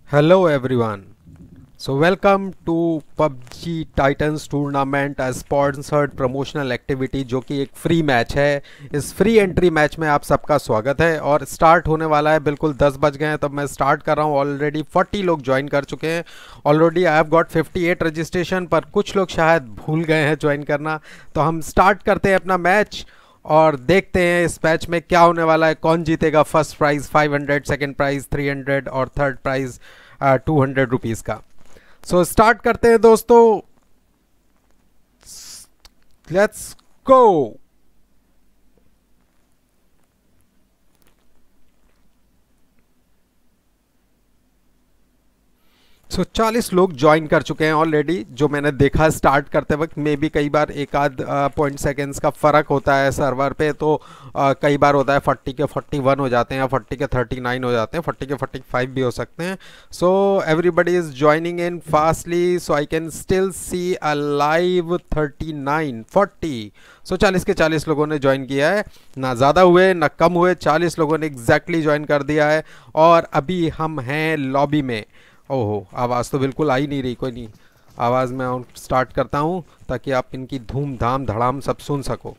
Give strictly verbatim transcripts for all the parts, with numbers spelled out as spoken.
Hello everyone. So welcome to P U B G Titans tournament sponsored promotional activity जो कि एक free match है। इस free entry match में आप सबका स्वागत है और स्टार्ट होने वाला है। बिल्कुल दस बज गए हैं तब मैं स्टार्ट कर रहा हूँ। ऑलरेडी चालीस लोग ज्वाइन कर चुके हैं। ऑलरेडी आई हैव गॉट अट्ठावन रजिस्ट्रेशन, पर कुछ लोग शायद भूल गए हैं ज्वाइन करना। तो हम स्टार्ट करते हैं अपना मैच और देखते हैं इस मैच में क्या होने वाला है। कौन जीतेगा फर्स्ट प्राइज़ पाँच सौ, सेकंड प्राइज़ तीन सौ और third prize two hundred rupees का। सो so, स्टार्ट करते हैं दोस्तों। Let's go. सो so, चालीस लोग ज्वाइन कर चुके हैं ऑलरेडी, जो मैंने देखा स्टार्ट करते वक्त। मे भी कई बार एक आध पॉइंट सेकेंड्स का फ़र्क होता है सर्वर पे, तो आ, कई बार होता है चालीस के इकतालीस हो जाते हैं या चालीस के उनतालीस हो जाते हैं, चालीस के पैंतालीस भी हो सकते हैं। So everybody is joining in fastly, so I can still see a live thirty nine forty. So चालीस के चालीस लोगों ने ज्वाइन किया है, ना ज़्यादा हुए ना कम हुए, चालीस लोगों ने एग्जैक्टली ज्वाइन कर दिया है। और अभी हम हैं लॉबी में। ओहो, आवाज़ तो बिल्कुल आ ही नहीं रही। कोई नहीं, आवाज़ मैं स्टार्ट करता हूँ ताकि आप इनकी धूम धाम धड़ाम सब सुन सको।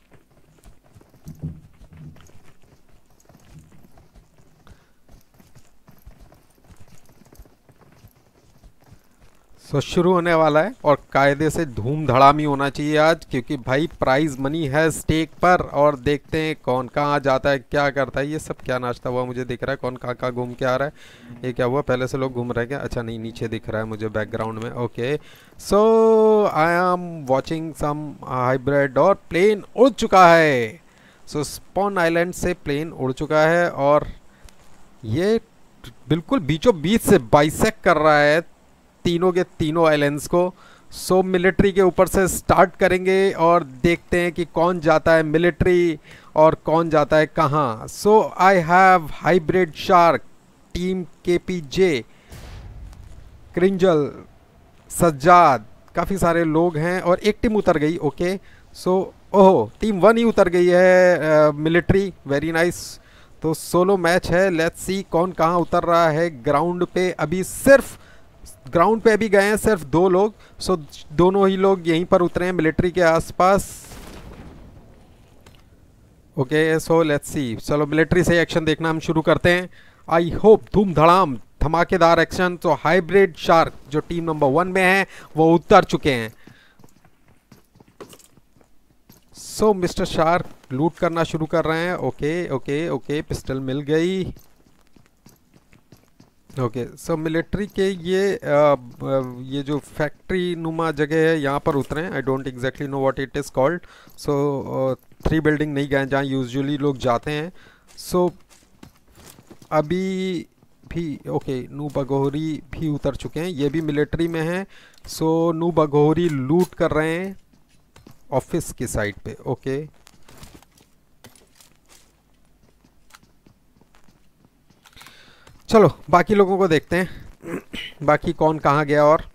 सो शुरू होने वाला है और कायदे से धूम धड़ाम ही होना चाहिए आज, क्योंकि भाई प्राइज मनी है स्टेक पर। और देखते हैं कौन कहाँ जाता है, क्या करता है। ये सब क्या नाश्ता हुआ मुझे दिख रहा है, कौन कहाँ कहाँ घूम के आ रहा है। ये क्या हुआ, पहले से लोग घूम रहे हैं क्या? अच्छा नहीं, नीचे दिख रहा है मुझे बैकग्राउंड में। Okay, so I am watching some hybrid और प्लेन उड़ चुका है। सो स्पॉन आइलैंड से प्लेन उड़ चुका है और ये बिल्कुल बीचों बीच से बाइसेक्ट कर रहा है तीनों के तीनों आइलैंड्स को। सो मिलिट्री के ऊपर से स्टार्ट करेंगे और देखते हैं कि कौन जाता है मिलिट्री और कौन जाता है कहाँ। So I have hybrid shark, team KPJ, क्रिंजल, सज्जाद, काफ़ी सारे लोग हैं और एक टीम उतर गई। ओके, सो ओहो, टीम वन ही उतर गई है मिलिट्री। Very nice. तो सोलो मैच है, लेट्स सी कौन कहाँ उतर रहा है। ग्राउंड पे अभी सिर्फ ग्राउंड पे अभी गए हैं सिर्फ दो लोग। सो दोनों ही लोग यहीं पर उतरे हैं मिलिट्री के आसपास। Okay, so let's see. चलो मिलिट्री से एक्शन देखना हम शुरू करते हैं। आई होप धूम धड़ाम धमाकेदार एक्शन। तो हाइब्रिड शार्क जो टीम नंबर वन में है वो उतर चुके हैं। सो मिस्टर शार्क लूट करना शुरू कर रहे हैं। ओके ओके ओके, पिस्टल मिल गई। ओके, सो मिलिट्री के ये आ, ये जो फैक्ट्री नुमा जगह है यहाँ पर उतरे हैं। I don't exactly know what it is called. So three building नहीं गए जहाँ यूजुअली लोग जाते हैं। सो so, अभी भी ओके, नू बगोहरी भी उतर चुके हैं, ये भी मिलिट्री में हैं। सो so, नू बगोहरी लूट कर रहे हैं ऑफिस की साइड पे। ओके, चलो बाकी लोगों को देखते हैं बाकी कौन कहाँ गया। और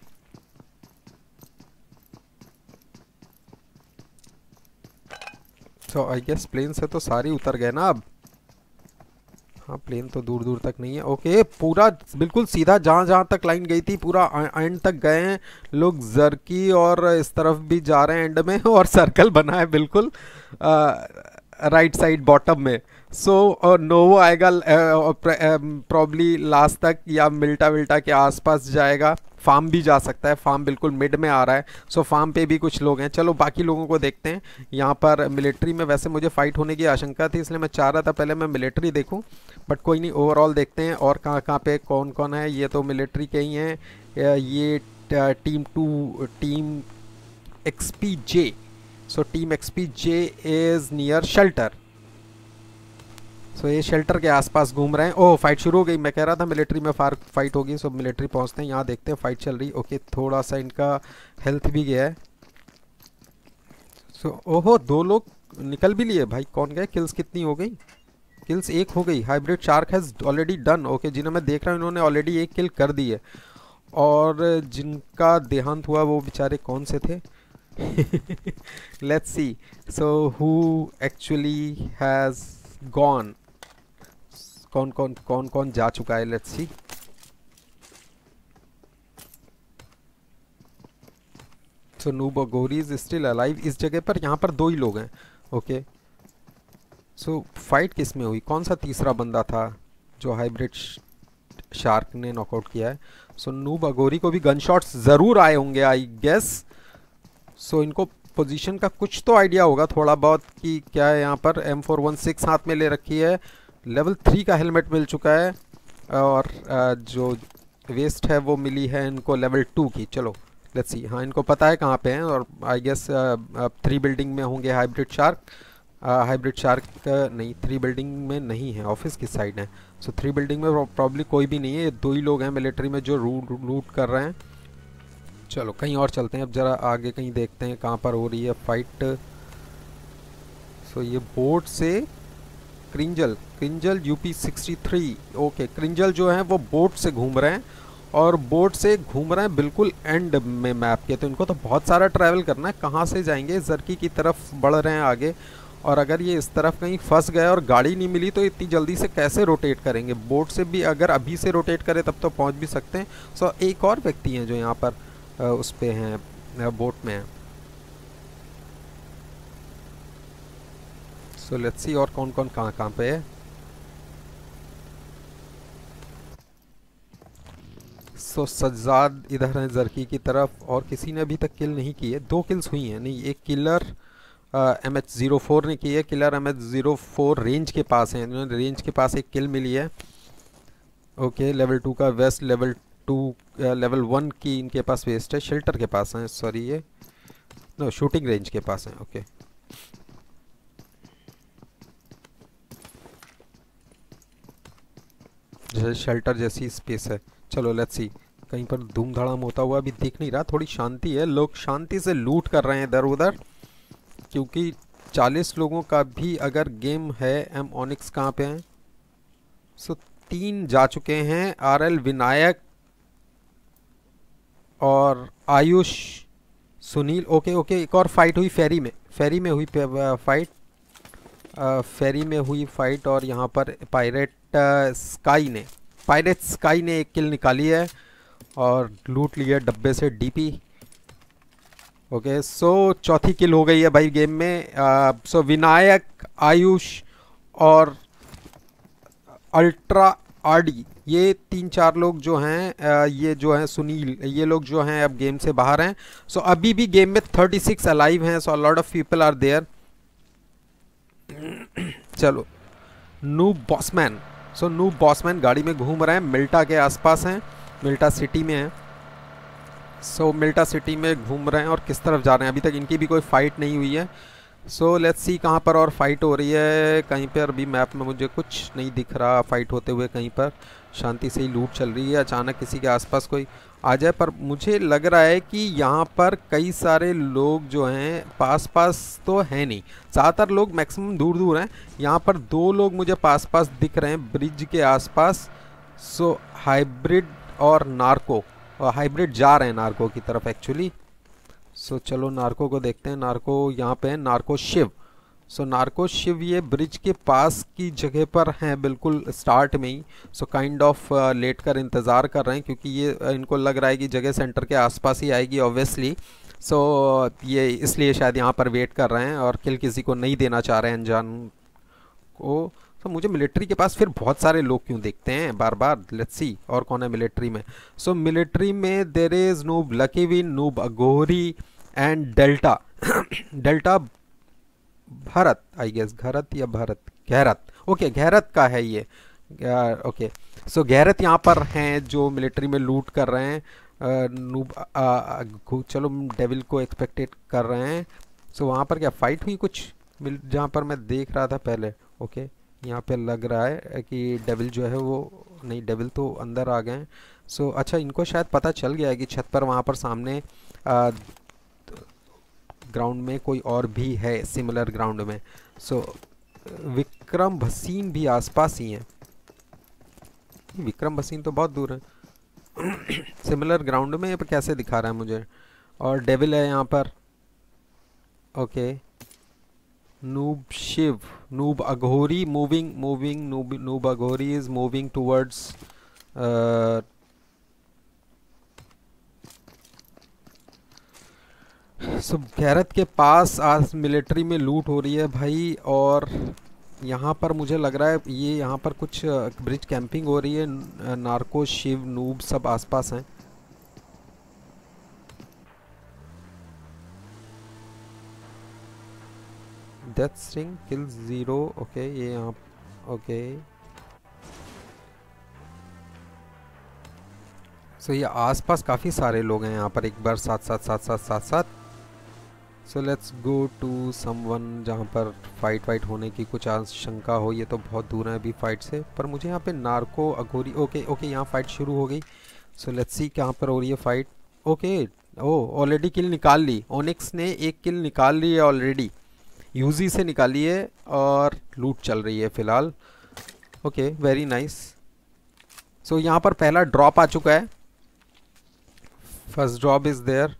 सो आई गेस प्लेन से तो सारे उतर गए ना अब। हाँ, प्लेन तो दूर दूर तक नहीं है। ओके, पूरा बिल्कुल सीधा जहाँ जहाँ तक लाइन गई थी पूरा एंड तक गए हैं लोग। जर्की और इस तरफ भी जा रहे हैं एंड में और सर्कल बना है बिल्कुल राइट साइड बॉटम में। सो so, नोवो uh, आएगा प्रॉब्ली लास्ट तक या मिल्टा विल्टा के आसपास जाएगा। फार्म भी जा सकता है, फार्म बिल्कुल मिड में आ रहा है। सो so, फार्म पे भी कुछ लोग हैं। चलो बाकी लोगों को देखते हैं। यहाँ पर मिलिट्री में वैसे मुझे फाइट होने की आशंका थी, इसलिए मैं चाह रहा था पहले मैं मिलिट्री देखूं, बट कोई नहीं, ओवरऑल देखते हैं और कहाँ कहाँ पे कौन कौन है। ये तो मिलिट्री के ही हैं। ये team two, team X P J. So team X P J is near shelter. So so, ये शेल्टर के आसपास घूम रहे हैं। ओह, फाइट शुरू हो गई। मैं कह रहा था मिलिट्री में फार फाइट होगी। सो so, मिलिट्री पहुंचते हैं, यहाँ देखते हैं फाइट चल रही। ओके, थोड़ा सा इनका हेल्थ भी गया है। सो so, ओहो, दो लोग निकल भी लिए भाई। कौन गए? किल्स कितनी हो गई? किल्स एक हो गई। Hybrid shark has already done. Okay, जिन्हें मैं देख रहा हूँ इन्होंने ऑलरेडी एक किल कर दी है। और जिनका देहांत हुआ वो बेचारे कौन से थे? Let's see. So who actually has gone, कौन कौन कौन कौन जा चुका है, let's see. So noob Aghori is still alive इस जगह पर। यहाँ पर दो ही लोग हैं। ओके सो फाइट किस में हुई, कौन सा तीसरा बंदा था जो हाइब्रिड शार्क ने नॉकआउट किया है? सो नूब अघोरी को भी गन शॉट्स ज़रूर आए होंगे आई गेस। सो इनको पोजीशन का कुछ तो आइडिया होगा थोड़ा बहुत कि क्या है। यहाँ पर एम फोर वन सिक्स हाथ में ले रखी है, लेवल थ्री का हेलमेट मिल चुका है और आ, जो वेस्ट है वो मिली है इनको लेवल टू की। चलो लेट्स सी। हाँ इनको पता है कहाँ पे हैं और आई गेस थ्री बिल्डिंग में होंगे हाइब्रिड शार्क। हाइब्रिड शार्क नहीं, थ्री बिल्डिंग में नहीं है, ऑफिस किस साइड है? सो थ्री बिल्डिंग में प्रॉब्ली कोई भी नहीं है, ये दो ही लोग हैं मिलिट्री में जो रूट लूट कर रहे हैं। चलो कहीं और चलते हैं अब, ज़रा आगे कहीं देखते हैं कहाँ पर हो रही है फाइट। सो ये बोट से क्रिंजल क्रिंजल यूपी सिक्सटी थ्री। ओके क्रिंजल जो है वो बोट से घूम रहे हैं और बोट से घूम रहे हैं बिल्कुल एंड में मैप के। तो इनको तो बहुत सारा ट्रैवल करना है। कहाँ से जाएंगे? जर्की की तरफ बढ़ रहे हैं आगे। और अगर ये इस तरफ कहीं फंस गए और गाड़ी नहीं मिली तो इतनी जल्दी से कैसे रोटेट करेंगे? बोट से भी अगर अभी से रोटेट करें तब तो पहुंच भी सकते हैं। सो एक और व्यक्ति हैं जो यहाँ पर उस पे हैं, बोट में हैं। सो लेट्स सी और कौन कौन कहाँ कहाँ पे है। सो सज्जाद इधर है जर्की की तरफ और किसी ने अभी तक किल नहीं की है। दो किल्स हुई हैं, नहीं एक killer M H zero four ने की है। Killer M H zero four range के पास है, इन्होंने रेंज के पास एक किल मिली है। ओके लेवल टू का vest, level two level one की इनके पास वेस्ट है, शेल्टर के पास है सॉरी, ये नो शूटिंग रेंज के पास है। ओके जैसे शेल्टर जैसी स्पेस है। चलो लेट्स सी। कहीं पर धूम धड़ाम होता हुआ अभी दिख नहीं रहा, थोड़ी शांति है, लोग शांति से लूट कर रहे हैं इधर उधर, क्योंकि चालीस लोगों का भी अगर गेम है। एम ऑनिक्स कहाँ पे हैं? सो तीन जा चुके हैं, आर एल विनायक और आयुष सुनील। ओके ओके एक और फाइट हुई फेरी में, फेरी में हुई फाइट, फेरी में हुई फाइट और यहाँ पर पायरेट स्काई ने पायरेट स्काई ने एक किल निकाली है और लूट लिया डब्बे से डीपी। ओके सो चौथी किल हो गई है भाई गेम में। सो विनायक, आयुष और अल्ट्रा आरडी, ये तीन चार लोग जो हैं, uh, ये जो हैं सुनील, ये लोग जो हैं अब गेम से बाहर हैं। सो so, अभी भी गेम में थर्टी सिक्स अलाइव हैं। So lot of people are there. चलो noob bossman. So noob bossman गाड़ी में घूम रहे हैं, मिल्टा के आसपास हैं, मिल्टा सिटी में हैं। सो so, मिल्टा सिटी में घूम रहे हैं और किस तरफ जा रहे हैं? अभी तक इनकी भी कोई फाइट नहीं हुई है। सो लेट्स सी कहाँ पर और फाइट हो रही है। कहीं पर अभी मैप में मुझे कुछ नहीं दिख रहा फाइट होते हुए, कहीं पर शांति से ही लूट चल रही है। अचानक किसी के आसपास कोई आ जाए, पर मुझे लग रहा है कि यहाँ पर कई सारे लोग जो हैं पास पास तो हैं नहीं, ज़्यादातर लोग मैक्सिमम दूर दूर हैं। यहाँ पर दो लोग मुझे पास पास दिख रहे हैं ब्रिज के आसपास। सो हाइब्रिड और नार्को, और हाइब्रिड जा रहे हैं नार्को की तरफ एक्चुअली। सो so, चलो नार्को को देखते हैं। नार्को यहाँ पे है, narco Shiv. So so, narco Shiv ये ब्रिज के पास की जगह पर हैं, बिल्कुल स्टार्ट में ही। सो काइंड ऑफ लेट कर इंतज़ार कर रहे हैं, क्योंकि ये uh, इनको लग रहा है कि जगह सेंटर के आसपास ही आएगी ऑब्वियसली। सो so, ये इसलिए शायद यहाँ पर वेट कर रहे हैं और किल किसी को नहीं देना चाह रहे हैं अनजान को। तो मुझे मिलिट्री के पास फिर बहुत सारे लोग क्यों देखते हैं बार बार? लेट्स सी और कौन है मिलिट्री में। सो so, मिलिट्री में there is noob lucky win, noob Aghori and delta. Delta Bharat I guess, Bharat या भारत गहरत। ओके गहरत का है ये। ओके सो गहरत यहाँ पर हैं जो मिलिट्री में लूट कर रहे हैं। uh, नूब आ, आ, चलो डेविल को एक्सपेक्टेड कर रहे हैं। सो so, वहाँ पर क्या फाइट हुई कुछ जहाँ पर मैं देख रहा था पहले? Okay okay. यहाँ पे लग रहा है कि डेविल जो है वो, नहीं डेविल तो अंदर आ गए हैं। सो so, अच्छा इनको शायद पता चल गया है कि छत पर वहाँ पर सामने ग्राउंड में कोई और भी है सिमिलर ग्राउंड में। सो so, विक्रम भसीन भी आसपास ही हैं। विक्रम भसीन तो बहुत दूर है। सिमिलर ग्राउंड में पर कैसे दिखा रहा है मुझे? और डेविल है यहाँ पर। Okay okay. Noob Shiv, noob Aghori moving moving noob noob Aghori is moving towards so गैरत के पास आज मिलिट्री में लूट हो रही है भाई, और यहाँ पर मुझे लग रहा है ये यहाँ पर कुछ ब्रिज कैंपिंग हो रही है। नार्को, शिव, नूब सब आसपास हैं। Death string kill zero. Okay ये यहाँ ओके सो ये आसपास काफ़ी सारे लोग हैं यहाँ पर एक बार साथ साथ साथ साथ साथ साथ so let's go to someone जहाँ पर फाइट वाइट होने की कुछ आशंका हो। ये तो बहुत दूर है अभी फाइट से, पर मुझे यहाँ पे नार्को अघोरी ओके ओके यहाँ फाइट शुरू हो गई। सो लेट्स सी कहाँ पर हो रही है fight. Okay oh already kill निकाल ली, ओनिक्स ने एक किल निकाल ली है ऑलरेडी, यूजी से निकाली है और लूट चल रही है फ़िलहाल। Okay very nice. सो यहाँ पर पहला ड्रॉप आ चुका है, first drop is there.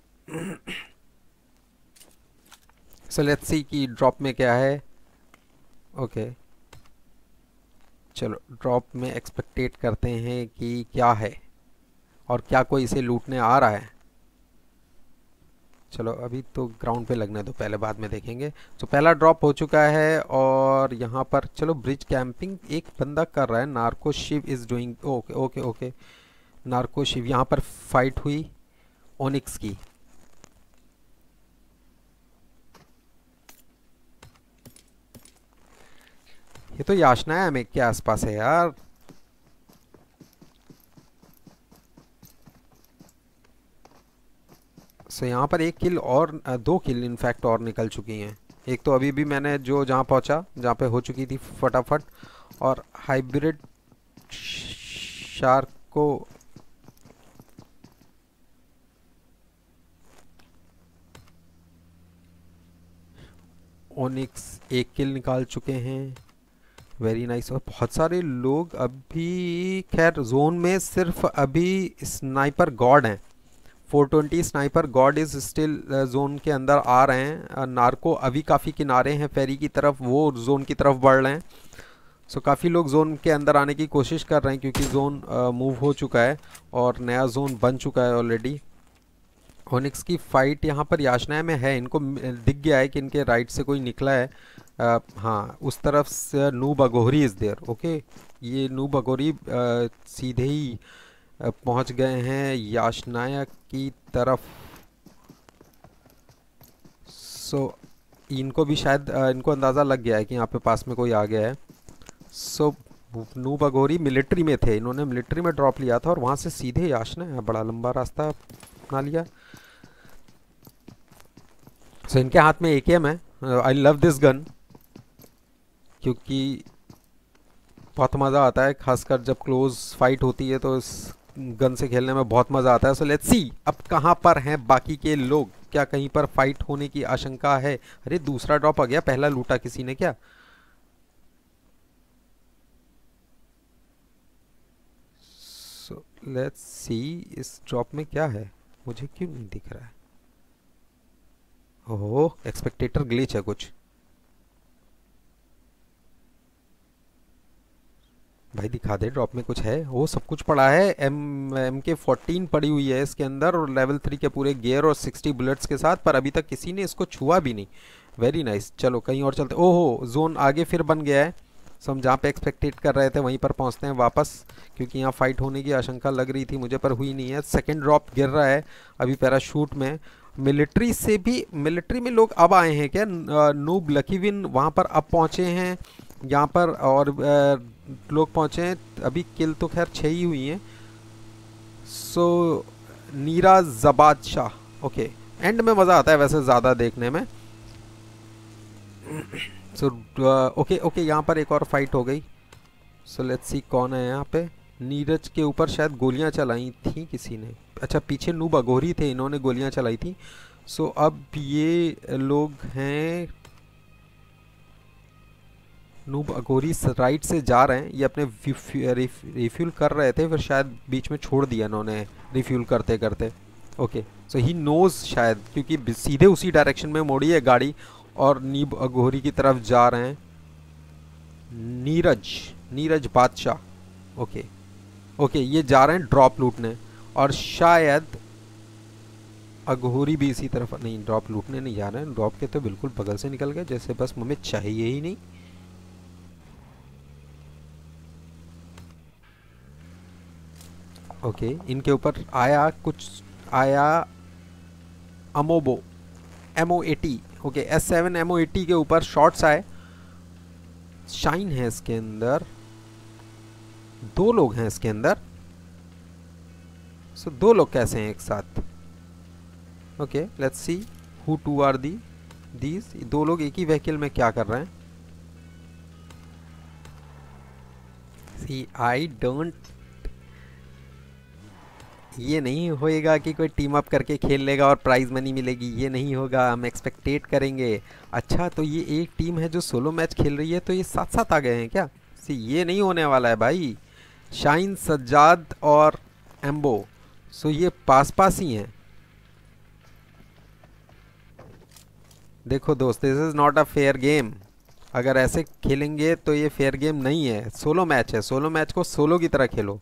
So let's see कि ड्रॉप में क्या है। Okay okay. चलो ड्रॉप में एक्सपेक्टेट करते हैं कि क्या है और क्या कोई इसे लूटने आ रहा है। चलो अभी तो ग्राउंड पे लगने दो, पहले बाद में देखेंगे। तो पहला ड्रॉप हो चुका है और यहाँ पर चलो ब्रिज कैंपिंग एक बंदा कर रहा है। Narco Shiv is doing okay okay okay narco Shiv. यहाँ पर फाइट हुई ओनिक्स की। ये तो याशना हमें के आसपास है यार। सो यहाँ पर एक किल और दो किल इनफैक्ट और निकल चुकी हैं। एक तो अभी भी मैंने जो जहाँ पहुँचा जहाँ पे हो चुकी थी फटाफट, और हाइब्रिड शार्क को ओनिक्स एक किल निकाल चुके हैं। Very nice. और बहुत सारे लोग अभी खैर जोन में सिर्फ अभी स्नाइपर गॉड हैं। Four twenty sniper god is still zone के अंदर आ रहे हैं। नार्को अभी काफ़ी किनारे हैं फेरी की तरफ, वो जोन की तरफ बढ़ रहे हैं। सो so, काफ़ी लोग जोन के अंदर आने की कोशिश कर रहे हैं क्योंकि जोन मूव हो चुका है और नया जोन बन चुका है ऑलरेडी। ओनिक्स की फाइट यहाँ पर याशना में है। इनको दिख गया है कि इनके राइट से कोई निकला है। आ, हाँ उस तरफ से noob Aghori is there. Okay ये नूब अघोरी सीधे ही पहुँच गए हैं याशनाया की तरफ। सो so, इनको भी शायद आ, इनको अंदाज़ा लग गया है कि यहाँ पे पास में कोई आ गया है। So so, noob Aghori military में थे, इन्होंने मिलिट्री में ड्रॉप लिया था और वहाँ से सीधे याशना बड़ा लंबा रास्ता अपना लिया। सो so, इनके हाथ में ए के एम है। आई लव दिस गन क्योंकि बहुत मज़ा आता है, खासकर जब क्लोज फाइट होती है तो इस गन से खेलने में बहुत मज़ा आता है। सो लेट्स सी अब कहाँ पर हैं बाकी के लोग, क्या कहीं पर फाइट होने की आशंका है। अरे दूसरा ड्रॉप आ गया, पहला लूटा किसी ने क्या। सो लेट्स सी इस ड्रॉप में क्या है, मुझे क्यों नहीं दिख रहा है। ओह एक्सपेक्टेटर ग्लिच है कुछ। भाई दिखा दे ड्रॉप में कुछ है। वो सब कुछ पड़ा है, एम एम के फोर्टीन पड़ी हुई है इसके अंदर और लेवल थ्री के पूरे गियर और सिक्सटी बुलेट्स के साथ, पर अभी तक किसी ने इसको छुआ भी नहीं। Very nice. चलो कहीं और चलते। ओहो जोन आगे फिर बन गया है। सो हम जहाँ पे एक्सपेक्टेट कर रहे थे वहीं पर पहुँचते हैं वापस, क्योंकि यहाँ फाइट होने की आशंका लग रही थी मुझे पर हुई नहीं है। सेकेंड ड्रॉप गिर रहा है अभी पैराशूट में। मिलिट्री से भी मिलिट्री में लोग अब आए हैं क्या। नूब लकीविन वहाँ पर अब पहुँचे हैं यहाँ पर, और लोग पहुँचे हैं अभी। किल तो खैर छः ही हुई हैं। So Neera Jabad Shah. Okay end में मज़ा आता है वैसे ज़्यादा देखने में। सो ओके ओके यहाँ पर एक और फाइट हो गई। सो लेट्स सी कौन है यहाँ पे। नीरज के ऊपर शायद गोलियाँ चलाई थी किसी ने। अच्छा पीछे नूब अघोरी थे, इन्होंने गोलियाँ चलाई थी। सो अब ये लोग हैं नूब अघोरी राइट से जा रहे हैं। ये अपने रिफ्यूल कर रहे थे, फिर शायद बीच में छोड़ दिया इन्होंने रिफ्यूल करते करते। ओके सो ही नोज शायद, क्योंकि सीधे उसी डायरेक्शन में मोड़ी है गाड़ी और नीब अघोरी की तरफ जा रहे हैं। नीरज नीरज बादशाह। ओके ओके ये जा रहे हैं ड्रॉप लूटने और शायद अघोरी भी इसी तरफ नहीं, ड्रॉप लूटने नहीं जा रहे हैं, ड्रॉप के तो बिल्कुल बगल से निकल गए जैसे बस हमें चाहिए ही नहीं। ओके okay, इनके ऊपर आया कुछ, आया अमोबो M O eighty, okay S seven M O eighty के ऊपर शॉट्स आए। शाइन है इसके अंदर, दो लोग हैं इसके अंदर। सो so, दो लोग कैसे हैं एक साथ? Okay let's see who two are the these. दो लोग एक ही व्हीकल में क्या कर रहे हैं? सी आई डोंट, ये नहीं होएगा कि कोई टीम अप करके खेल लेगा और प्राइज मनी मिलेगी, ये नहीं होगा, हम एक्सपेक्टेट करेंगे। अच्छा तो ये एक टीम है जो सोलो मैच खेल रही है, तो ये साथ साथ आ गए हैं क्या? सी ये नहीं होने वाला है भाई। शाइन, सज्जाद और एम्बो, सो ये पास पास ही हैं। देखो दोस्त, this is not a fair game. अगर ऐसे खेलेंगे तो ये फेयर गेम नहीं है। सोलो मैच है, सोलो मैच को सोलो की तरह खेलो।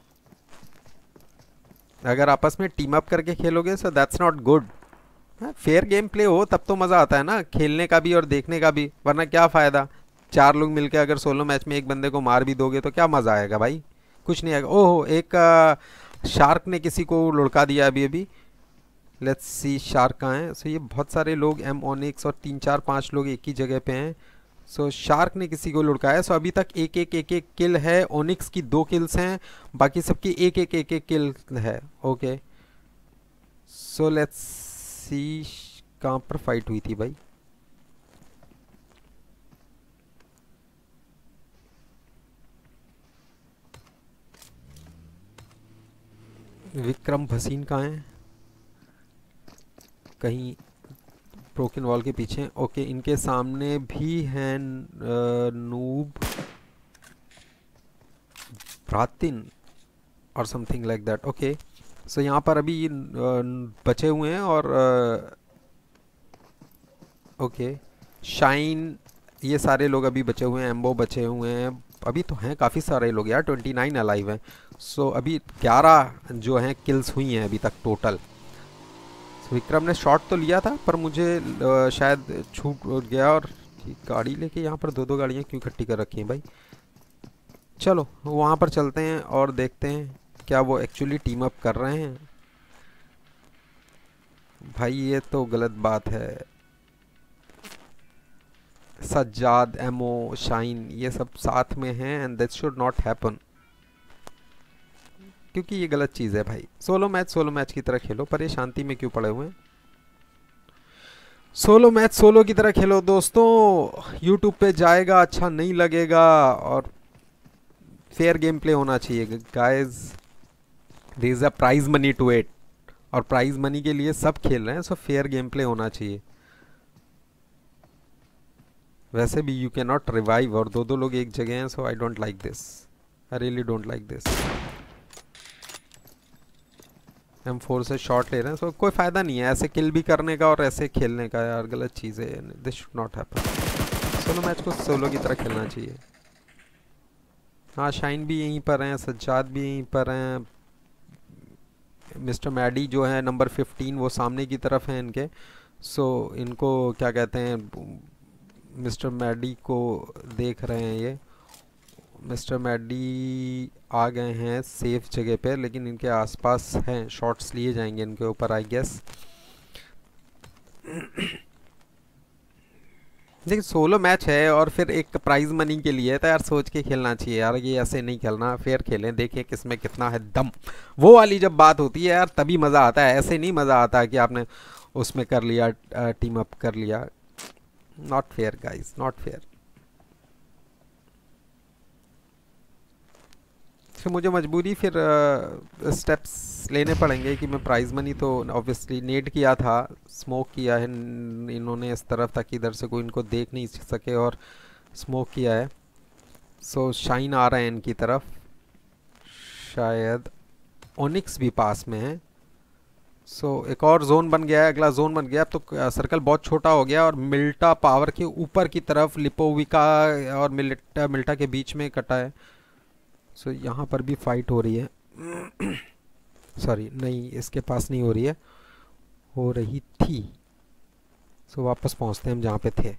अगर आपस में टीम अप करके खेलोगे so that's not good. Fair game play हो तब तो मज़ा आता है ना, खेलने का भी और देखने का भी, वरना क्या फ़ायदा? चार लोग मिलके अगर सोलो मैच में एक बंदे को मार भी दोगे तो क्या मज़ा आएगा भाई? कुछ नहीं आएगा। ओहो, एक शार्क ने किसी को लुढ़का दिया अभी अभी। लेट्स सी शार्क कहाँ है। सो ये बहुत सारे लोग, एम ओनिक्स और तीन चार पांच लोग एक ही जगह पे हैं। सो so, शार्क ने किसी को लुढ़काया। सो so, अभी तक एक एक एक एक किल है। ओनिक्स की दो किल्स हैं, बाकी सबकी एक एक एक एक किल है। ओके सो लेट्स सी कहाँ पर फाइट हुई थी भाई? विक्रम भसीन कहाँ है? कहीं ब्रोकन वॉल के पीछे। ओके इनके सामने भी है नूब ब्रातिन और something like that. Okay so यहाँ पर अभी बचे हुए हैं और ओके शाइन, ये सारे लोग अभी बचे हुए हैं। एम्बो बचे हुए हैं, अभी तो हैं काफ़ी सारे लोग यार, ट्वेंटी नाइन अलाइव हैं। सो so, अभी ग्यारह जो हैं किल्स हुई हैं अभी तक टोटल। so, विक्रम ने शॉट तो लिया था पर मुझे आ, शायद छूट गया। और गाड़ी लेके यहाँ पर दो दो गाड़ियाँ क्यों इकट्ठी कर रखी हैं भाई? चलो वहाँ पर चलते हैं और देखते हैं क्या वो एक्चुअली टीम अप कर रहे हैं। भाई ये तो गलत बात है। सज्जाद, एमो, शाइन ये सब साथ में हैं and that should not happen, क्योंकि ये गलत चीज़ है भाई। सोलो मैच सोलो मैच की तरह खेलो, पर ये शांति में क्यों पड़े हुए हैं? सोलो मैच सोलो की तरह खेलो दोस्तों। यूट्यूब पे जाएगा, अच्छा नहीं लगेगा, और फेयर गेम प्ले होना चाहिए guys. There is a prize money to it, और प्राइज मनी के लिए सब खेल रहे हैं, सो फेयर गेम प्ले होना चाहिए। वैसे भी यू कैन नॉट रिवाइव और दो दो लोग एक जगह हैं, so I don't like this, I really don't like this. M four से शॉट ले रहे हैं, सो कोई फ़ायदा नहीं है ऐसे किल भी करने का और ऐसे खेलने का यार, गलत चीज़ है, this should not happen. Solo match को सोलो की तरह खेलना चाहिए। हाँ शाइन भी यहीं पर हैं, सज्जाद भी यहीं पर हैं, मिस्टर मैडी जो है नंबर फिफ्टीन वो सामने की तरफ हैं इनके। सो इनको क्या कहते हैं, मिस्टर मैडी को देख रहे हैं ये। मिस्टर मैडी आ गए हैं सेफ जगह पे, लेकिन इनके आसपास हैं, शॉट्स लिए जाएंगे इनके ऊपर आई गेस। देखिए सोलो मैच है और फिर एक प्राइज मनी के लिए तो यार सोच के खेलना चाहिए यार, ये ऐसे नहीं खेलना, फेयर खेलें, देखें किसमें कितना है दम। वो वाली जब बात होती है यार तभी मज़ा आता है, ऐसे नहीं मज़ा आता कि आपने उसमें कर लिया, टीम अप कर लिया। Not fair guys, not fair. फिर मुझे मजबूरी फिर स्टेप्स uh, लेने पड़ेंगे कि मैं प्राइज मनी तो ऑब्वियसली नेट किया था, स्मोक किया है इन्होंने इस तरफ ताकि इधर से कोई इनको देख नहीं सके, और स्मोक किया है। सो शाइन आ रहे हैं इनकी तरफ, शायद ओनिक्स भी पास में है। सो so, एक और जोन बन गया है, अगला जोन बन गया। अब तो सर्कल बहुत छोटा हो गया और मिल्टा पावर के ऊपर की तरफ लिपोविका और मिल्टा मिल्टा के बीच में कटा है। सो so, यहाँ पर भी फाइट हो रही है। सॉरी नहीं, इसके पास नहीं हो रही है, हो रही थी। सो वापस पहुंचते हैं हम जहाँ पे थे।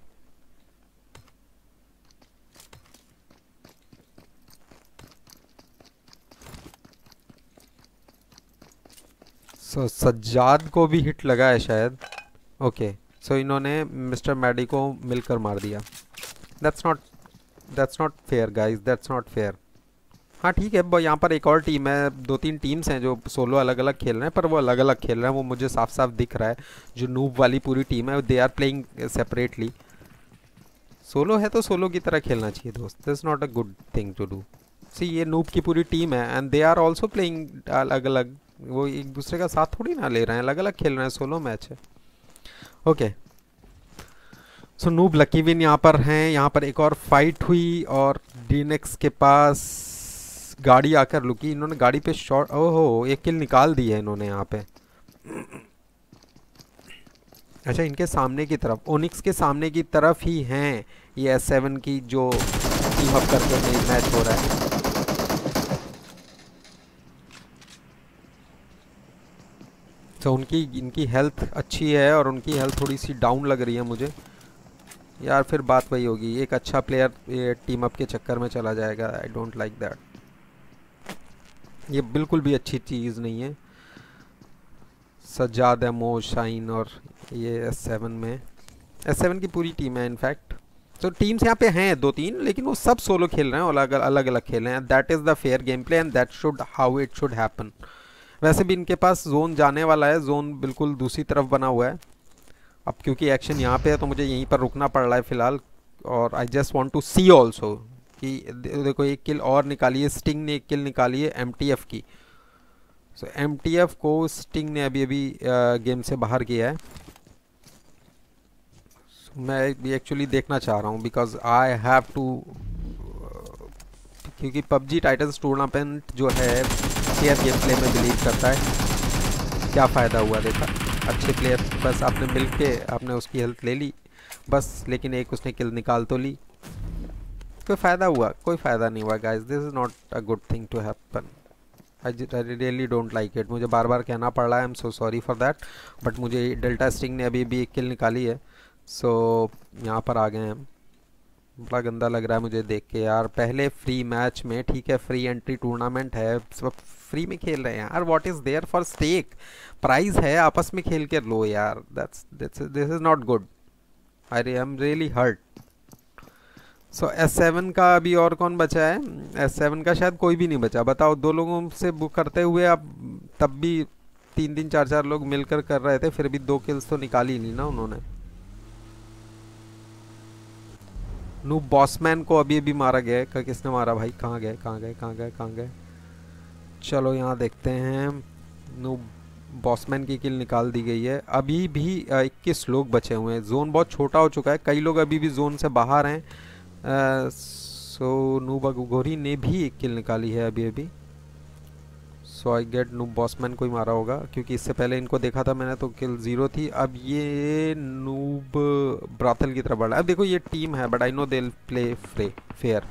सो so, सज्जाद को भी हिट लगा है शायद। ओके, सो इन्होंने मिस्टर मैडी को मिलकर मार दिया। That's not that's not fair guys, that's not fair. हाँ ठीक है, यहाँ पर एक और टीम है, दो तीन टीम्स हैं जो सोलो अलग अलग खेल रहे हैं, पर वो अलग अलग खेल रहे हैं, वो मुझे साफ साफ दिख रहा है। जो नूब वाली पूरी टीम है, they are playing separately. Solo है तो सोलो की तरह खेलना चाहिए दोस्त, this not a good thing to do. See ये नूब की पूरी टीम है and they are also playing अलग अलग, वो एक दूसरे का साथ थोड़ी ना ले रहे हैं, अलग अलग खेल रहे हैं, सोलो मैच है। Okay, so noob lucky win यहाँ पर हैं। यहाँ पर एक और फाइट हुई और डीनेक्स के पास गाड़ी आकर रुकी, इन्होंने गाड़ी पे शॉट, ओहो एक किल निकाल दी है इन्होंने यहाँ पे। अच्छा, इनके सामने की तरफ, ओनिक्स के सामने की तरफ ही हैं ये एस सेवन की जो टीम अप करके मैच हो रहा है। तो उनकी इनकी हेल्थ अच्छी है और उनकी हेल्थ थोड़ी सी डाउन लग रही है मुझे यार। फिर बात वही होगी, एक अच्छा प्लेयर टीम अप के चक्कर में चला जाएगा। आई डोंट लाइक दैट, ये बिल्कुल भी अच्छी चीज़ नहीं है। सज्जाद है, मो, शाइन और ये एस सेवन में, एस सेवन की पूरी टीम है इनफैक्ट। तो टीम्स यहाँ पे हैं दो तीन, लेकिन वो सब सोलो खेल रहे हैं और अलग अलग अलग खेल रहे हैं। That is the fair game play and that should how it should happen. वैसे भी इनके पास जोन जाने वाला है, जोन बिल्कुल दूसरी तरफ बना हुआ है। अब क्योंकि एक्शन यहाँ पे है तो मुझे यहीं पर रुकना पड़ रहा है फ़िलहाल। और I just want to see also कि देखो एक किल और निकाली है, स्टिंग ने एक किल निकाली है एम टी एफ की। सो एम टी एफ को स्टिंग ने अभी अभी गेम से बाहर किया है। so, मैं भी एक्चुअली देखना चाह रहा हूँ बिकॉज आई हैव टू, क्योंकि पबजी टाइटन्स टूर्नामेंट जो है फेयर गेम प्ले में बिलीव करता है। क्या फ़ायदा हुआ, देखा अच्छे प्लेयर, बस आपने मिल के आपने उसकी हेल्थ ले ली बस, लेकिन एक उसने किल निकाल तो ली, कोई फ़ायदा हुआ? कोई फ़ायदा नहीं हुआ guys, this is not a good thing to happen. I really don't like it. मुझे बार बार कहना पड़ रहा है, I am so sorry for that, but मुझे डेल्टा स्टिंग ने अभी भी एक किल निकाली है। सो so, यहाँ पर आ गए हैं हम। बड़ा गंदा लग रहा है मुझे देख के यार। पहले फ्री मैच में, ठीक है फ्री एंट्री टूर्नामेंट है, सब फ्री में खेल रहे हैं यार। What is there for stake? Prize है, आपस में खेल के लो यार। That's this is not good. I am really hurt. So S seven का अभी और कौन बचा है? एस सेवन का शायद कोई भी नहीं बचा। बताओ, दो लोगों से बुक करते हुए अब तब भी तीन तीन चार चार लोग मिलकर कर रहे थे, फिर भी दो किल्स तो निकाली नहीं ना उन्होंने। नूब बॉसमैन को अभी अभी मारा गया है। किसने मारा भाई? कहाँ गए कहाँ गए कहाँ गए कहाँ गए? चलो यहाँ देखते हैं। नूब बॉसमैन की किल निकाल दी गई है। अभी भी इक्कीस लोग बचे हुए हैं। जोन बहुत छोटा हो चुका है, कई लोग अभी भी जोन से बाहर हैं। सो नूब अगोरी ने भी एक किल निकाली है अभी अभी। So I get noob bossman को ही मारा होगा, क्योंकि इससे पहले इनको देखा था मैंने तो किल ज़ीरो थी। अब ये नूब ब्राथल की तरफ बढ़ा है। अब देखो ये टीम है, but I know they will play fair.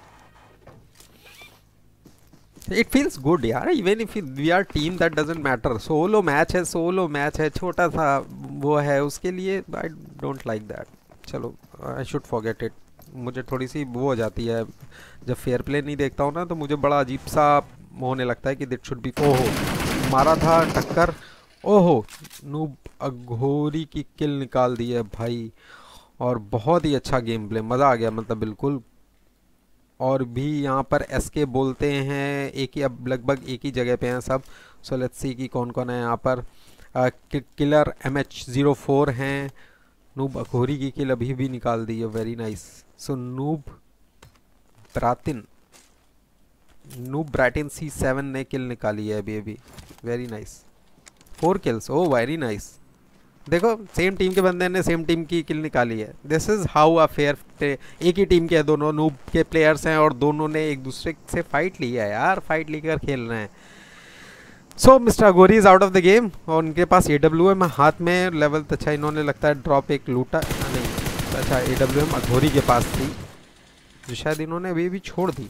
It feels good यार, even if we are team that doesn't matter. Solo match है, सोलो मैच है, छोटा सा वो है, उसके लिए आई डोंट लाइक दैट। चलो आई शुड फॉरगेट इट। मुझे थोड़ी सी वो हो जाती है जब फेयर प्ले नहीं देखता हूँ ना, तो मुझे बड़ा अजीब सा होने लगता है कि दिट शुड बी। ओहो मारा था टक्कर। ओहो नूब अघोरी की किल निकाल दी है भाई, और बहुत ही अच्छा गेम प्ले, मज़ा आ गया मतलब बिल्कुल। और भी यहाँ पर एसके बोलते हैं, एक ही, अब लगभग एक ही जगह पे हैं सब। सो लेट्स सी कि कौन कौन है यहाँ पर। आ, कि, killer M H zero four हैं। नूब अघोरी की किल अभी भी निकाल दी है, very nice. So noob Bratin noob Bratin C seven ने किल निकाली है अभी अभी, very nice. Four kills, oh very nice. देखो सेम टीम के बंदे ने सेम टीम की किल निकाली है। This is how a fair. एक ही टीम के दोनों नूब के प्लेयर्स हैं और दोनों ने एक दूसरे से फाइट ली है यार, फाइट लेकर खेल रहे हैं। So mister Aghori is out of the game और उनके पास ए डब्ल्यू एम हाथ में। लेवल अच्छा इन्होंने लगता है ड्रॉप एक लूटा नहीं, अच्छा ए डब्ल्यू एम अघोरी के पास थी जो शायद इन्होंने अभी भी छोड़ दी।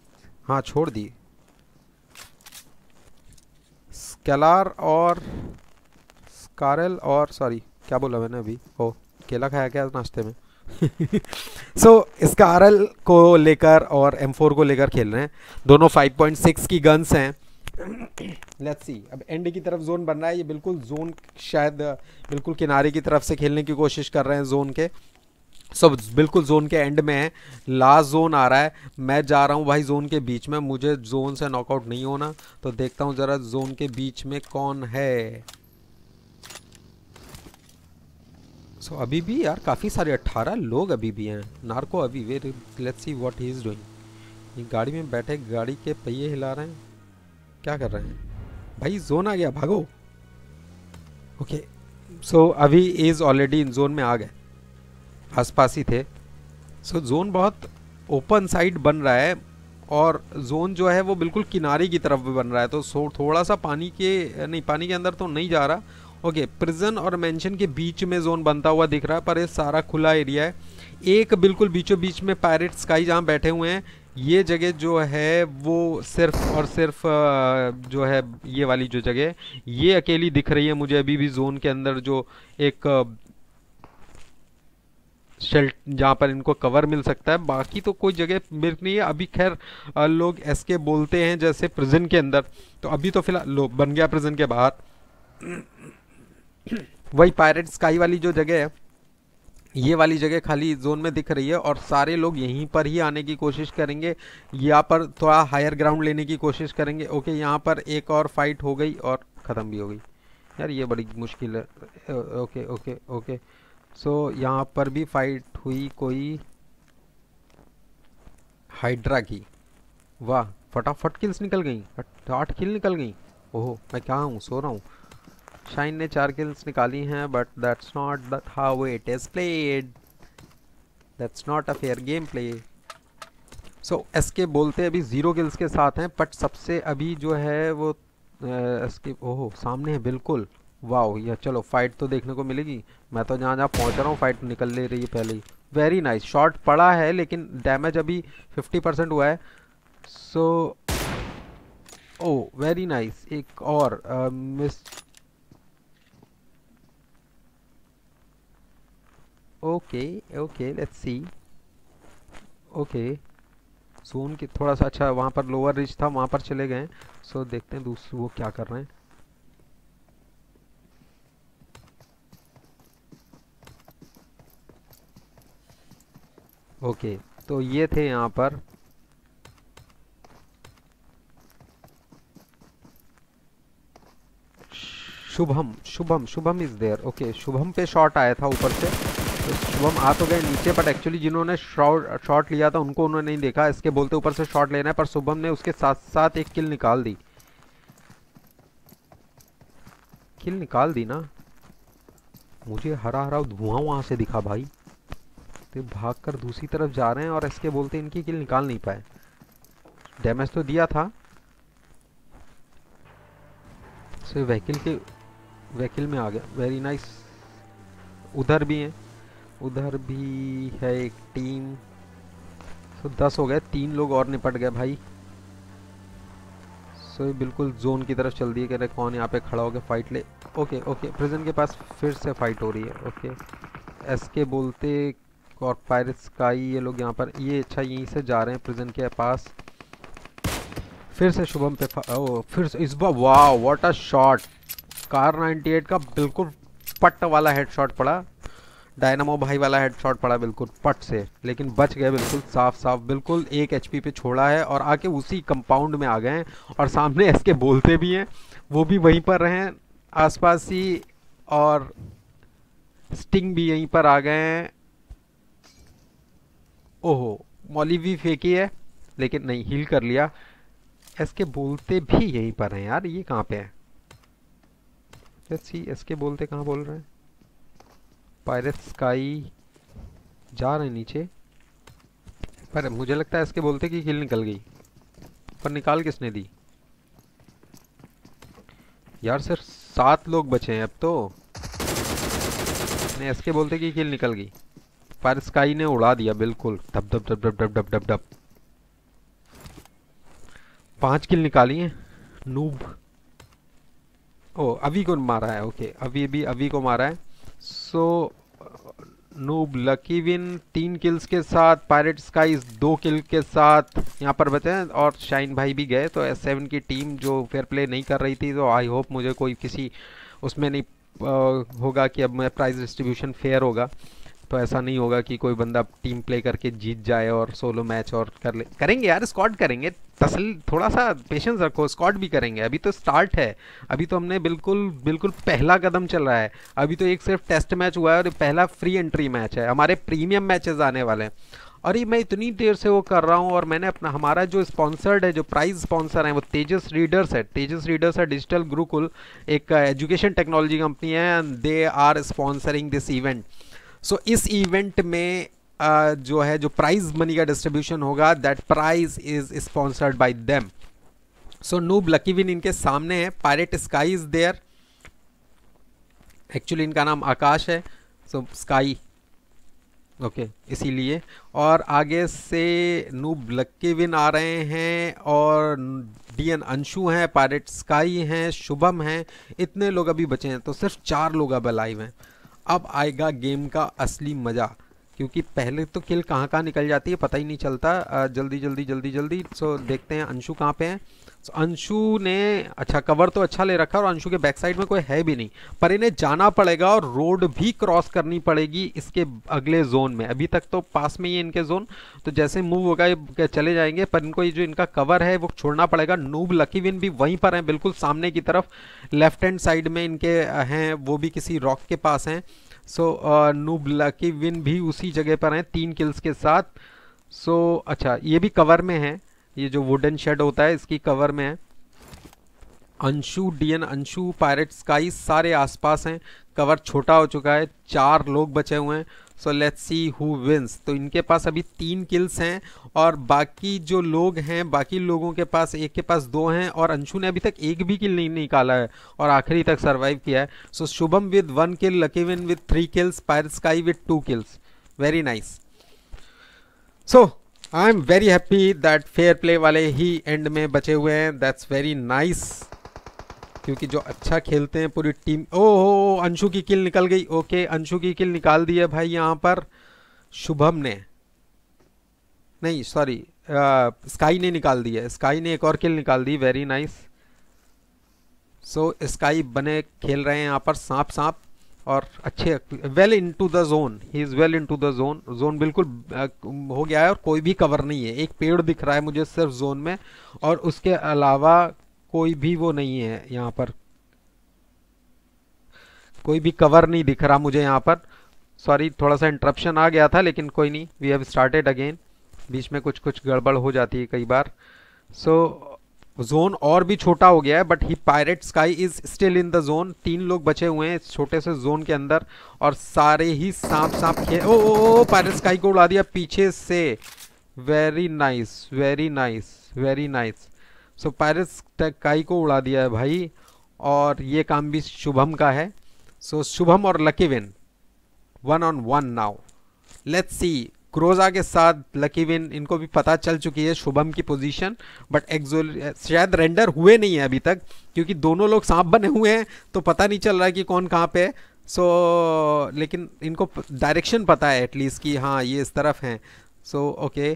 हाँ छोड़ दी। स्केलार और स्कारल और सॉरी क्या बोला मैंने अभी, ओ केला खाया क्या नाश्ते में। सो so, स्कारल को लेकर और एम फोर को लेकर खेल रहे हैं, दोनों फाइव पॉइंट सिक्स की गन्स हैं। लेट्स सी, अब एंड की तरफ जोन बन रहा है, ये बिल्कुल जोन शायद बिल्कुल किनारे की तरफ से खेलने की कोशिश कर रहे हैं जोन के। सो so, बिल्कुल जोन के एंड में है, लास्ट जोन आ रहा है, मैं जा रहा हूँ भाई जोन के बीच में, मुझे जोन से नॉकआउट नहीं होना, तो देखता हूँ जरा जोन के बीच में कौन है। सो so, अभी भी यार काफ़ी सारे अट्ठारह लोग अभी भी हैं, नार्को अभी वे, let's see what he is doing. ये गाड़ी में बैठे गाड़ी के पहिए हिला रहे हैं, क्या कर रहे हैं भाई, जोन आ गया भागो। ओके सो अभी इज ऑलरेडी इन जोन में आ गए, आसपास ही थे। सो so, जोन बहुत ओपन साइड बन रहा है और जोन जो है वो बिल्कुल किनारे की तरफ भी बन रहा है, तो सो थोड़ा सा पानी के नहीं पानी के अंदर तो नहीं जा रहा। ओके प्रिजन और मेंशन के बीच में जोन बनता हुआ दिख रहा है, पर ये सारा खुला एरिया है। एक बिल्कुल बीचों बीच में पायरेट स्काई जहाँ बैठे हुए हैं, ये जगह जो है वो सिर्फ और सिर्फ जो है ये वाली जो जगह ये अकेली दिख रही है मुझे अभी भी जोन के अंदर, जो एक शेल्ट जहाँ पर इनको कवर मिल सकता है, बाकी तो कोई जगह मिल नहीं है अभी। खैर लोग एसके बोलते हैं जैसे प्रिजन के अंदर, तो अभी तो फिलहाल लो बन गया प्रिजन के बाहर। वही पायरेट स्काई वाली जो जगह है, ये वाली जगह खाली जोन में दिख रही है और सारे लोग यहीं पर ही आने की कोशिश करेंगे, यहाँ पर थोड़ा हायर ग्राउंड लेने की कोशिश करेंगे। ओके यहाँ पर एक और फाइट हो गई और ख़त्म भी हो गई यार, ये बड़ी मुश्किल है। ओके ओके ओके सो यहाँ पर भी फाइट हुई कोई हाइड्रा की, वाह फटाफट किल्स निकल गई, आठ किल निकल गई। ओह मैं क्या हूँ, सो रहा हूँ। शाइन ने चार किल्स निकाली हैं, but that's not that how it is played, that's not a fair game play. So SK बोलते अभी जीरो किल्स के साथ हैं, बट सबसे अभी जो है वो एसके ओहो सामने है बिल्कुल। वाओ या चलो फाइट तो देखने को मिलेगी, मैं तो जहाँ जहाँ पहुँच रहा हूँ फाइट निकल ले रही है पहले ही। वेरी नाइस शॉट पड़ा है, लेकिन डैमेज अभी फिफ्टी परसेंट हुआ है। सो ओ वेरी नाइस, एक और miss okay okay let's see. Okay zone की थोड़ा सा अच्छा वहाँ पर लोअर रिच था, वहाँ पर चले गए। सो so, देखते हैं दूसरे वो क्या कर रहे हैं। ओके okay, तो ये थे यहाँ पर Shubham Shubham Shubham is there. Okay Shubham पे शॉट आया था ऊपर से, तो शुभम आ तो गए नीचे, बट एक्चुअली जिन्होंने शॉट लिया था उनको उन्होंने नहीं देखा, इसके बोलते ऊपर से शॉट लेना है, पर शुभम ने उसके साथ साथ एक किल निकाल दी। किल निकाल दी ना, मुझे हरा हरा धुआं वहां से दिखा भाई, तो भाग कर दूसरी तरफ जा रहे हैं और इसके बोलते इनकी किल निकाल नहीं पाए। डैमेज तो दिया था। सो व्हीकल के व्हीकल में आ गया, वेरी नाइस। उधर भी है, उधर भी है एक टीम। सो दस हो गए, तीन लोग और निपट गए भाई। सो ये बिल्कुल जोन की तरफ चल दिए, कह रहे कौन यहाँ पे खड़ा होकर फाइट ले। ओके ओके प्रिजन के पास फिर से फाइट हो रही है। ओके एसके बोलते और पायरेट स्काई ये लोग यहाँ पर, ये अच्छा यहीं से जा रहे हैं प्रिजन के पास। फिर से शुभम पे ओ फिर से इस बार वाह what a shot, car ninety eight का बिल्कुल पट वाला हेडशॉट पड़ा, डायनामो भाई वाला हेडशॉट पड़ा बिल्कुल पट से, लेकिन बच गए बिल्कुल साफ साफ, बिल्कुल एक एचपी पे छोड़ा है और आके उसी कंपाउंड में आ गए हैं। और सामने इसके बोलते भी हैं, वो भी वहीं पर रहे आसपास ही, और स्टिंग भी यहीं पर आ गए हैं। ओहो मॉली भी फेंकी है, लेकिन नहीं हील कर लिया। इसके बोलते भी यहीं पर हैं यार, ये कहाँ पे है? लेट्स सी इसके बोलते कहाँ बोल रहे हैं। पायरेट स्काई जा रहे हैं नीचे, पर मुझे लगता है इसके बोलते कि किल निकल गई, पर निकाल किसने दी यार? सिर्फ सात लोग बचे हैं अब तो। नहीं इसके बोलते कि किल निकल गई, पर स्काई ने उड़ा दिया बिल्कुल, डब डब डब डब डब डब डब डब। पांच किल निकाली हैं नूब। ओ अभी को मारा है, ओके अभी भी अभी को मारा है। सो नूब लकी विन तीन किल्स के साथ, पायरेट स्काईज दो किल के साथ यहाँ पर बचे हैं, और शाइन भाई भी गए। तो एस सेवन की टीम जो फेयर प्ले नहीं कर रही थी, तो आई होप मुझे कोई किसी उसमें नहीं आ, होगा कि अब मैं प्राइस डिस्ट्रीब्यूशन फेयर होगा। तो ऐसा नहीं होगा कि कोई बंदा टीम प्ले करके जीत जाए और सोलो मैच और कर ले। करेंगे यार, स्क्वाड करेंगे, तसल्ली, थोड़ा सा पेशेंस रखो, स्क्वाड भी करेंगे। अभी तो स्टार्ट है, अभी तो हमने बिल्कुल बिल्कुल पहला कदम चल रहा है। अभी तो एक सिर्फ टेस्ट मैच हुआ है और पहला फ्री एंट्री मैच है, हमारे प्रीमियम मैचेस आने वाले हैं। और ये मैं इतनी देर से वो कर रहा हूँ, और मैंने अपना हमारा जो स्पॉन्सर्ड है, जो प्राइज स्पॉन्सर है वो तेजस रीडर्स है। तेजस रीडर्स है डिजिटल गुरुकुल, एक एजुकेशन टेक्नोलॉजी कंपनी है, and they are sponsoring this event. So इस इवेंट में uh, जो है जो प्राइज मनी का डिस्ट्रीब्यूशन होगा, that prize is sponsored by them. So noob lucky win इनके सामने है, pirate sky is there, actually इनका नाम आकाश है, सो स्काई ओके इसीलिए। और आगे से नूब लकी विन आ रहे हैं, और डीएन अंशु हैं, पायरेट स्काई हैं, शुभम हैं, इतने लोग अभी बचे हैं। तो सिर्फ चार लोग अब लाइव हैं। अब आएगा गेम का असली मज़ा, क्योंकि पहले तो किल कहाँ कहाँ निकल जाती है पता ही नहीं चलता। जल्दी जल्दी जल्दी जल्दी सो देखते हैं अंशु कहाँ पे हैं। सो अंशु ने अच्छा कवर तो अच्छा ले रखा, और अंशु के बैक साइड में कोई है भी नहीं, पर इन्हें जाना पड़ेगा और रोड भी क्रॉस करनी पड़ेगी इसके अगले जोन में। अभी तक तो पास में ही है इनके जोन, तो जैसे मूव होगा ये चले जाएंगे, पर इनको ये जो इनका कवर है वो छोड़ना पड़ेगा। नूब लकी विन भी वहीं पर हैं, बिल्कुल सामने की तरफ, लेफ्ट हैंड साइड में इनके हैं, वो भी किसी रॉक के पास हैं। सो नूब लकी विन भी उसी जगह पर हैं तीन किल्स के साथ। सो so, अच्छा ये भी कवर में है, ये जो वुडन शेड होता है इसकी कवर में है। Anshu, DN Anshu, pirate sky सारे आसपास हैं, कवर छोटा हो चुका है, चार लोग बचे हुए हैं। So let's see who wins. तो इनके पास अभी तीन किल्स हैं, और बाकी जो लोग हैं, बाकी लोगों के पास एक के पास दो हैं, और अंशु ने अभी तक एक भी किल नहीं निकाला है और आखिरी तक सरवाइव किया है। So Shubham with one kill, lucky win with three kills, pirate sky with two kills. Very nice. So I am very happy that fair play वाले ही एंड में बचे हुए हैं, दैट्स वेरी नाइस, क्योंकि जो अच्छा खेलते हैं पूरी टीम। ओ हो अंशु की किल निकल गई, ओके अंशु की किल निकाल दी है भाई यहाँ पर शुभम ने, नहीं सॉरी स्काई ने निकाल दी है, स्काई ने एक और किल निकाल दी, वेरी नाइस। सो स्काई बने खेल रहे हैं यहाँ पर सांप सांप, और अच्छे well into the zone, he is well into the zone. Zone बिल्कुल हो गया है, और कोई भी कवर नहीं है, एक पेड़ दिख रहा है मुझे सिर्फ जोन में, और उसके अलावा कोई भी वो नहीं है यहाँ पर, कोई भी कवर नहीं दिख रहा मुझे यहाँ पर। सॉरी थोड़ा सा इंटरप्शन आ गया था, लेकिन कोई नहीं, वी हैव स्टार्टेड अगेन। बीच में कुछ कुछ गड़बड़ हो जाती है कई बार। सो so, जोन और भी छोटा हो गया है, but he pirate sky is still in the zone. तीन लोग बचे हुए हैं इस छोटे से जोन के अंदर, और सारे ही सांप सांप खे ओ, ओ, ओ पायरेट स्काई को उड़ा दिया पीछे से, very nice very nice very nice. So pirate sky को उड़ा दिया है भाई, और ये काम भी शुभम का है। सो so, शुभम और lucky win one on one now, let's see. क्रोजा के साथ लकी विन, इनको भी पता चल चुकी है शुभम की पोजीशन, बट एक्सोल शायद रेंडर हुए नहीं है अभी तक, क्योंकि दोनों लोग सांप बने हुए हैं, तो पता नहीं चल रहा है कि कौन कहाँ पे है। सो so, लेकिन इनको डायरेक्शन पता है एटलीस्ट कि हाँ ये इस तरफ हैं। सो ओके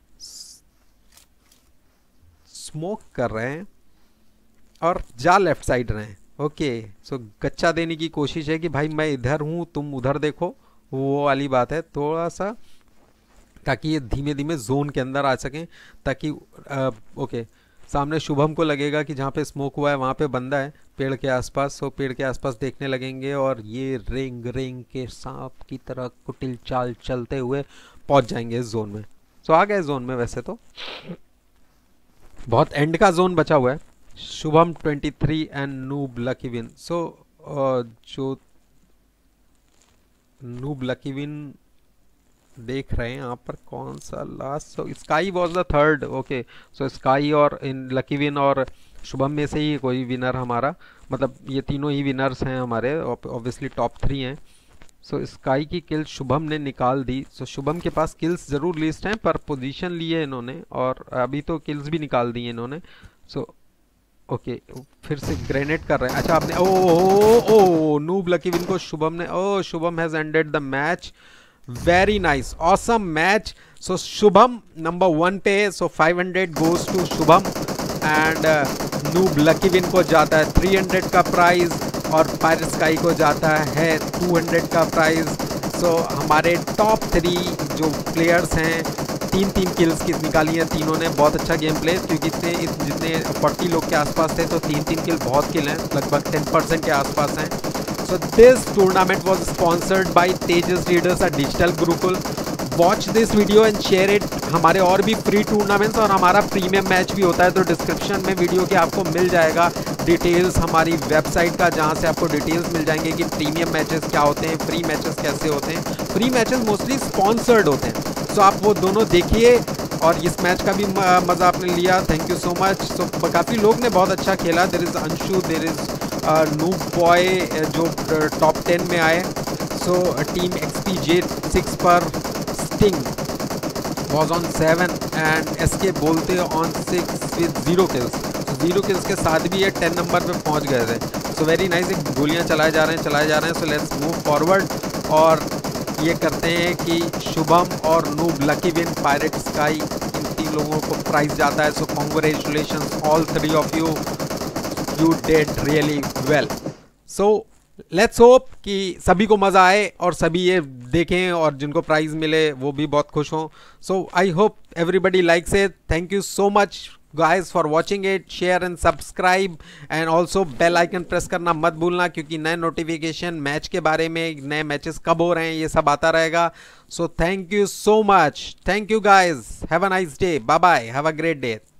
स्मोक कर रहे हैं और जा लेफ्ट साइड रहे हैं, ओके। सो गच्चा देने की कोशिश है कि भाई मैं इधर हूँ तुम उधर देखो, वो वाली बात है थोड़ा सा, ताकि ये धीमे धीमे जोन के अंदर आ सकें, ताकि आ, ओके सामने शुभम को लगेगा कि जहाँ पे स्मोक हुआ है वहाँ पे बंदा है पेड़ के आसपास। सो पेड़ के आसपास देखने लगेंगे, और ये रेंग रेंग के सांप की तरह कुटिल चाल चलते हुए पहुँच जाएंगे इस जोन में। सो आ गए जोन में, वैसे तो बहुत एंड का जोन बचा हुआ है। Shubham twenty three and noob lucky win. So जो नूब लकी विन देख रहे हैं यहाँ पर कौन सा last, so sky was the third, okay. So sky और इन लकी विन और शुभम में से ही कोई विनर हमारा, मतलब ये तीनों ही विनर्स हैं हमारे, ऑब्वियसली टॉप थ्री हैं। सो so, स्काई की किल शुभम ने निकाल दी। सो so, शुभम के पास किल्स ज़रूर लिस्ट हैं, पर पोजीशन ली है इन्होंने, और अभी तो किल्स भी निकाल दी हैं इन्होंने। सो ओके फिर से ग्रेनेड कर रहे हैं। अच्छा आपने oh oh oh noob lucky win को शुभम ने oh Shubham has ended the match. Very nice awesome match. So Shubham number one पे, so five hundred goes to Shubham and noob lucky win को जाता है थ्री हंड्रेड का प्राइज और पायरेट स्काई को जाता है टू हंड्रेड का प्राइज। सो हमारे टॉप थ्री जो प्लेयर्स हैं, तीन तीन किल्स की निकाली हैं तीनों ने। बहुत अच्छा गेम प्ले, क्योंकि इतने जितने चालीस लोग के आसपास थे तो तीन तीन किल बहुत किल हैं, लगभग टेन परसेंट के आसपास हैं। So this tournament was sponsored by Tejas readers at digital Gurukul. Watch this video and share it. हमारे और भी फ्री टूर्नामेंट्स और हमारा प्रीमियम मैच भी होता है, तो डिस्क्रिप्शन में वीडियो के आपको मिल जाएगा डिटेल्स हमारी वेबसाइट का, जहां से आपको डिटेल्स मिल जाएंगे कि प्रीमियम मैचेस क्या होते हैं, फ्री मैचेस कैसे होते हैं। फ्री मैचेस मोस्टली स्पॉन्सर्ड होते हैं, सो आप वो दोनों देखिए। और इस मैच का भी मज़ा आपने लिया, thank you so much. So काफ़ी लोग ने बहुत अच्छा खेला। There is Anshu, there is noob boy जो टॉप टेन में आए। So team XP J six पर Sting was on seven and S K बोलते on six with zero kills. Zero kills के साथ भी ये टेन नंबर पे पहुंच गए थे। So very nice. एक गोलियां चलाए जा रहे हैं चलाए जा रहे हैं सो लेट्स मूव फॉरवर्ड और ये करते हैं कि शुभम और noob lucky win pirate sky इन तीन लोगों को प्राइज जाता है। So congratulations all three of you, you did really well. So let's hope कि सभी को मज़ा आए और सभी ये देखें और जिनको प्राइज़ मिले वो भी बहुत खुश हों। So I hope everybody likes it. Thank you so much guys for watching it, share and subscribe and also bell icon press करना मत भूलना, क्योंकि नए नोटिफिकेशन मैच के बारे में, नए मैचेस कब हो रहे हैं, ये सब आता रहेगा। So thank you so much, thank you guys, have a nice day, bye bye, have a great day.